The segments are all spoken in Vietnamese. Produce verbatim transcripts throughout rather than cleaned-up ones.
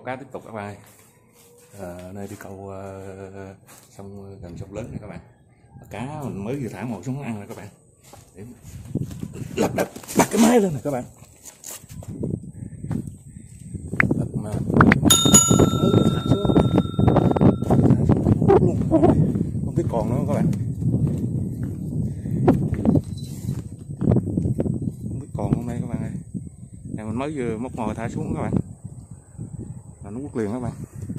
cá tiếp tục các bạn ơi. À, nơi đi câu uh, sông gần sông lớn này các bạn. Cá mình mới vừa thả một xuống ăn rồi các bạn. Để lật đật đặt cái máy lên này các bạn. Lật mà mới vừa thả xuống, thả xuống luôn, không biết còn nữa các bạn. Không biết còn hôm nay các bạn ơi. Này mình mới vừa móc mồi thả xuống các bạn. Là nó quất liền các bạn.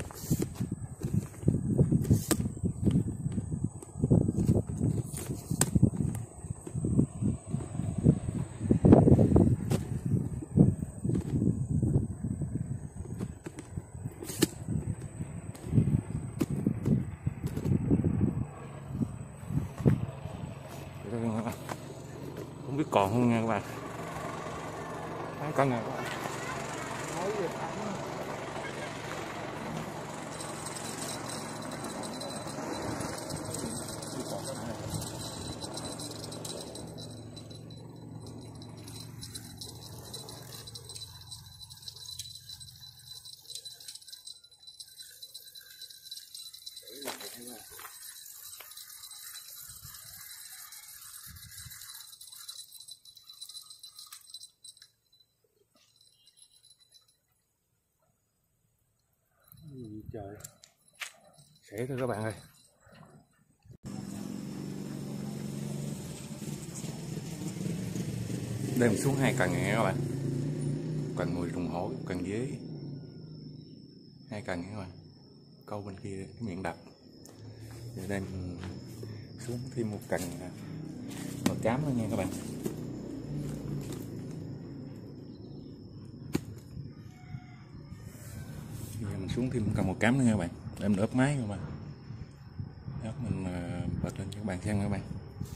Không biết còn không nha các bạn. Hai con này các bạn. Trời, sẽ thôi các bạn ơi. Đem xuống hai cần nghe các bạn. Cần mười trùng hổ, cần dế. Hai cần các bạn. Câu bên kia cái miệng đập. Giờ đem xuống thêm một cần màu cám nữa nha các bạn. Giờ mình xuống thêm một cần màu cám nữa nha các bạn. Để mình ốp máy các bạn. Ốp mình bật lên cho các bạn xem các bạn.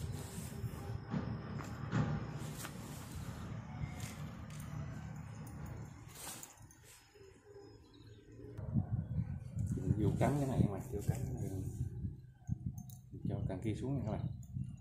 Vô cắm cái này các bạn, vô cắm cái này cho cần kia xuống nha các bạn.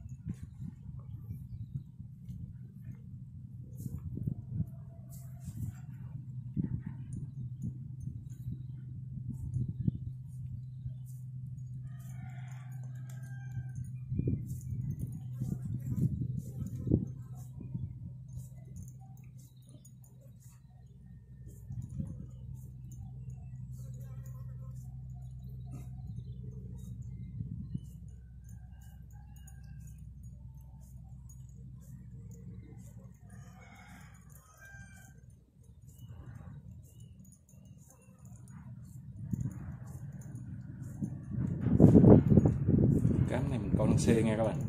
Cám này mình câu năng xê nha các bạn.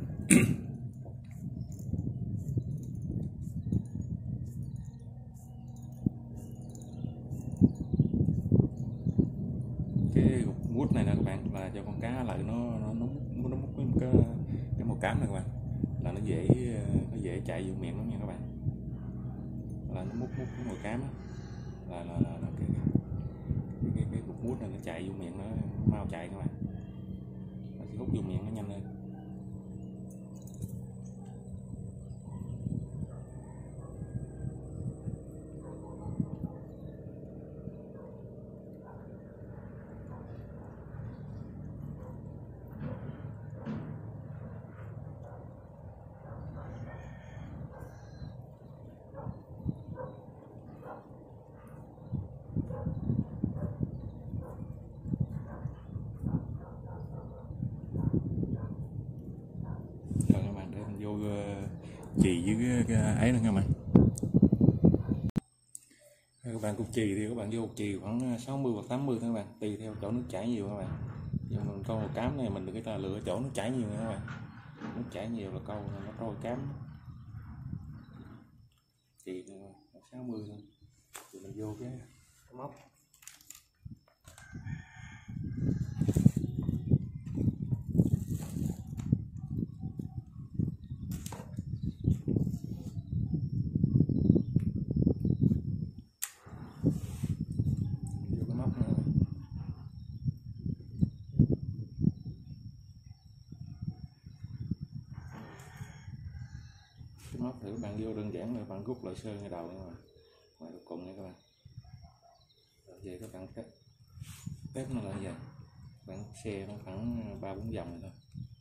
Cái gục mút này nè các bạn là cho con cá lại nó nó nó mút nó mút cái cái màu cám này các bạn, là nó dễ nó dễ chạy vô miệng lắm nha các bạn. Là nó mút mút cái màu cám là là, là, là cái cái cái, cái gục mút này nó chạy vô miệng nó mau chạy các bạn. Nó sẽ hút vô miệng nó nhanh hơn. Vô chì với cái ấy nữa các bạn. Các bạn cục chì thì các bạn vô chì khoảng sáu mươi hoặc tám mươi thôi các bạn, tùy theo chỗ nước chảy nhiều các bạn. Nhưng mình câu một cám này mình đừng có lựa chỗ nước chảy nhiều nha các bạn. Nước chảy nhiều là câu nó trôi cám. Chì sáu mươi thôi. Thì mình vô cái, cái móc. Móc thử bạn vô đơn giản là bạn rút lại sơn ngay đầu nha các bạn, ngoài đầu cùng nha các bạn. về các bạn bếp bếp nó là vậy, bạn xe nó khoảng ba bốn vòng thôi,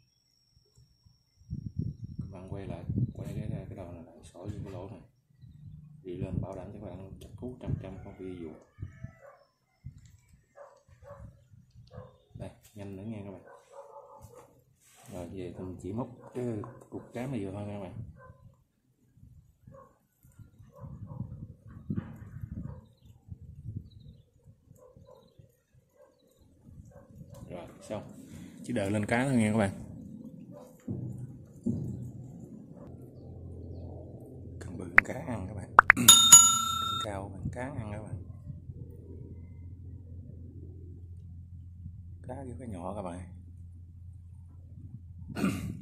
các bạn quay lại quay cái cái đầu này lại xỏ vô cái lỗ này đi lên, bảo đảm cho các bạn chắc cú trăm trăm không bị dụ. Đây nhanh nữa nha các bạn. Rồi về thì mình chỉ móc cái cục cám này vô thôi nha các bạn. Rồi xong, chỉ đợi lên cá thôi nha các bạn. Cần bự cá ăn các bạn. Cần cao bằng cá ăn các bạn. Cá kiểu cá nhỏ các bạn.